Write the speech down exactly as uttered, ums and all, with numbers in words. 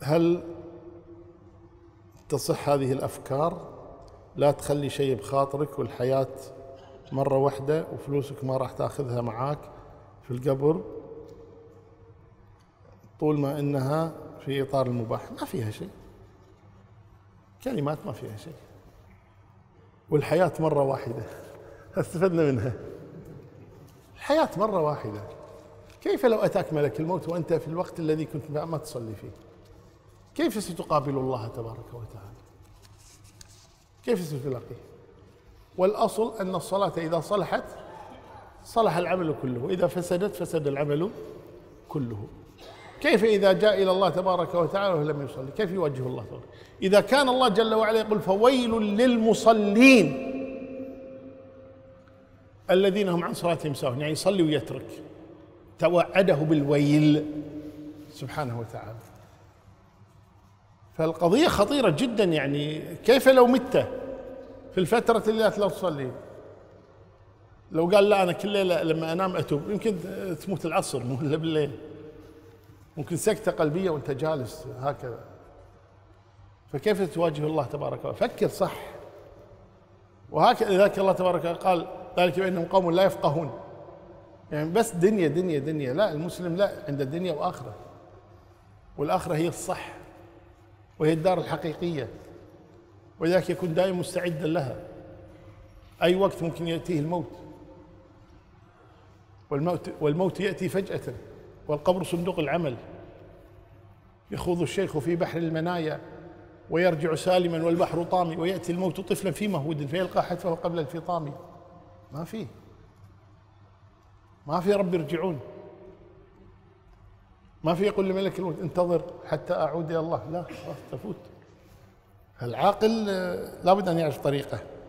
هل تصح هذه الأفكار؟ لا تخلي شيء بخاطرك، والحياة مرة واحدة، وفلوسك ما راح تاخذها معاك في القبر، طول ما إنها في إطار المباح. ما فيها شيء، كلمات ما فيها شيء. والحياة مرة واحدة، استفدنا منها. الحياة مرة واحدة. كيف لو أتاك ملك الموت وأنت في الوقت الذي كنت ما تصلي فيه؟ كيف ستقابل الله تبارك وتعالى؟ كيف ستلاقيه؟ والأصل أن الصلاة إذا صلحت صلح العمل كله، وإذا فسدت فسد العمل كله. كيف إذا جاء إلى الله تبارك وتعالى ولم يصلي؟ كيف يوجه الله تبارك؟ إذا كان الله جل وعلا يقول فويل للمصلين الذين هم عن صلاتهم ساهون، يعني يصلي ويترك، توعده بالويل سبحانه وتعالى. فالقضية خطيرة جدا. يعني كيف لو مت في الفترة اللي لا تصلي؟ لو قال لا أنا كل ليلة لما أنام أتوب، يمكن تموت العصر مو إلا بالليل، ممكن سكتة قلبية وأنت جالس هكذا. فكيف تواجه الله تبارك وتعالى؟ فكر صح. وهكذا لذلك الله تبارك قال ذلك بأنهم قوم لا يفقهون، يعني بس دنيا دنيا دنيا. لا، المسلم لا، عند الدنيا وآخرة، والآخرة هي الصح وهي الدار الحقيقية، ولذلك يكون دائما مستعدا لها. أي وقت ممكن يأتيه الموت، والموت والموت يأتي فجأة، والقبر صندوق العمل. يخوض الشيخ في بحر المنايا ويرجع سالما والبحر طامي، ويأتي الموت طفلا في مهود فيلقى حتفه قبل الفطام. ما فيه ما في رب يرجعون، ما في يقول لملك الموت انتظر حتى أعود إلى الله. لا، خلاص تفوت. العاقل لابد أن يعرف طريقه.